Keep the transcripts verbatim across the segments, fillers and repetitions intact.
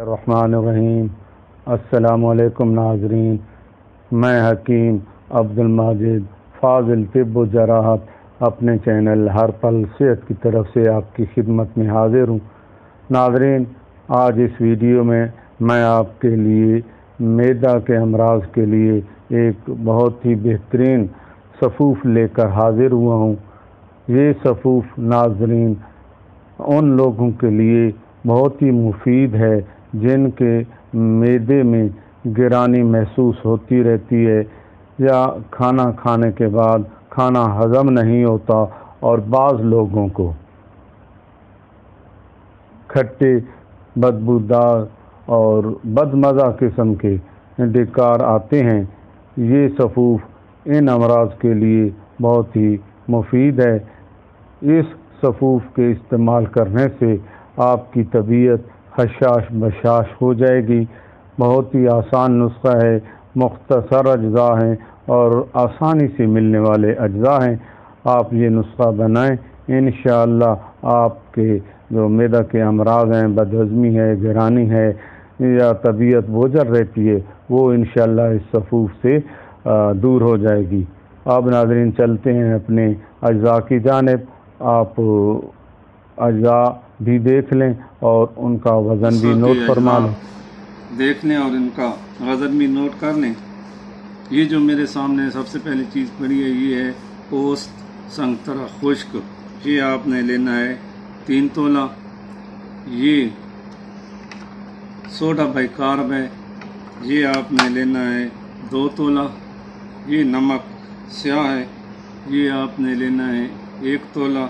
الرحمن الرحیم۔ السلام علیکم ناظرین، میں حکیم عبدالماجد فاضل طب و جراحت اپنے چینل ہر پل صحت کی طرف سے آپ کی خدمت میں حاضر ہوں۔ ناظرین، آج اس ویڈیو میں میں آپ کے لیے معدہ کے امراض کے لیے ایک بہت ہی بہترین صفوف لے کر حاضر ہوا ہوں۔ یہ صفوف ناظرین ان لوگوں کے لیے بہت ہی مفید ہے جن کے معدے میں گرانی محسوس ہوتی رہتی ہے یا کھانا کھانے کے بعد کھانا ہضم نہیں ہوتا، اور بعض لوگوں کو کھٹے، بدبودار اور بدمزہ قسم کے ڈکار آتے ہیں۔ یہ صفوف ان امراض کے لیے بہت ہی مفید ہے۔ اس صفوف کے استعمال کرنے سے آپ کی طبیعت خشاش بشاش ہو جائے گی۔ بہت ہی آسان نسخہ ہے، مختصر اجزاء ہیں اور آسانی سے ملنے والے اجزاء ہیں۔ آپ یہ نسخہ بنائیں، انشاءاللہ آپ کے جو معدہ کے امراض ہیں، بدہضمی ہے، گرانی ہے یا طبیعت بوجھل رہتی ہے، وہ انشاءاللہ اس صفوف سے دور ہو جائے گی۔ اب ناظرین چلتے ہیں اپنے اجزاء کی جانب۔ آپ اجزاء بھی دیکھ لیں اور ان کا وزن بھی نوٹ فرما لیں۔ دیکھ لیں اور ان کا وزن بھی نوٹ کر لیں۔ یہ جو میرے سامنے سب سے پہلی چیز پڑی ہے، یہ ہے پوست سنگترا خشک۔ یہ آپ نے لینا ہے تین تولہ۔ یہ سوڈا بائی کارب ہے، یہ آپ نے لینا ہے دو تولہ۔ یہ نمک سیاہ ہے، یہ آپ نے لینا ہے ایک تولہ۔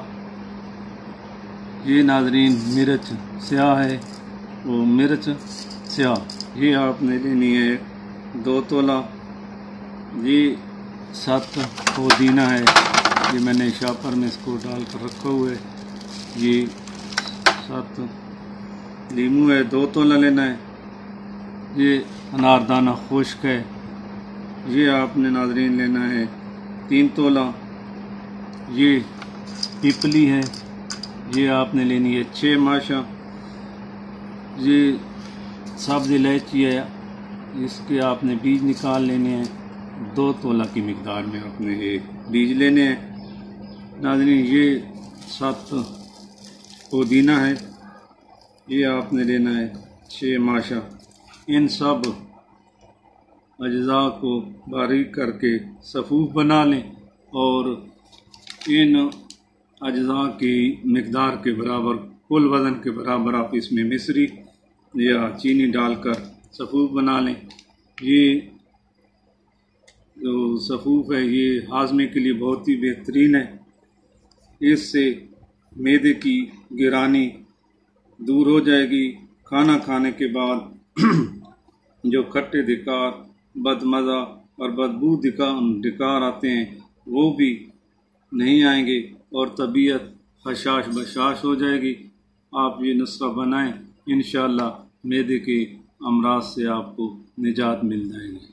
یہ ناظرین مرچ سیاہ ہے، وہ مرچ سیاہ، یہ آپ نے لینی ہے دو تولہ۔ یہ سات پودینہ ہے، یہ میں نے شاپر میں اس کو ڈال کر رکھا ہوا ہے۔ یہ سات لیمو ہے، دو تولہ لینا ہے۔ یہ اناردانہ خشک ہے، یہ آپ نے ناظرین لینا ہے تین تولہ۔ یہ پیپلی ہے، یہ آپ نے لینی ہے چھ ماشا۔ یہ سبز الائچی ہے، اس کے آپ نے بیج نکال لینے ہیں، دو تولہ کی مقدار میں آپ نے یہ بیج لینے ہیں۔ ناظرین یہ سات پودینہ ہے، یہ آپ نے لینا ہے چھ ماشا۔ ان سب اجزاء کو باریک کر کے صفوف بنا لیں اور ان اجزاء کی مقدار کے برابر، کل وزن کے برابر آپ اس میں مصری یا چینی ڈال کر صفوف بنا لیں۔ یہ جو صفوف ہے یہ ہاضمے کے لیے بہت ہی بہترین ہے۔ اس سے معدے کی گرانی دور ہو جائے گی۔ کھانا کھانے کے بعد جو کھٹے ڈکار، بدمزہ اور بدبو ڈکار آتے ہیں وہ بھی نہیں آئیں گے اور طبیعت خشاش بشاش ہو جائے گی۔ آپ یہ نسخہ بنائیں، انشاءاللہ معدے کے امراض سے آپ کو نجات مل جائے گی۔